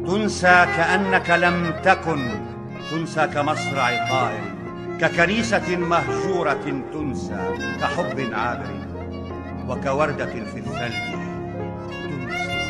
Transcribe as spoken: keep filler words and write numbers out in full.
تنسى كأنك لم تكن، تنسى كمصرع طائر، ككنيسة مهجورة تنسى، كحب عابر وكوردة في الثلج تنسى.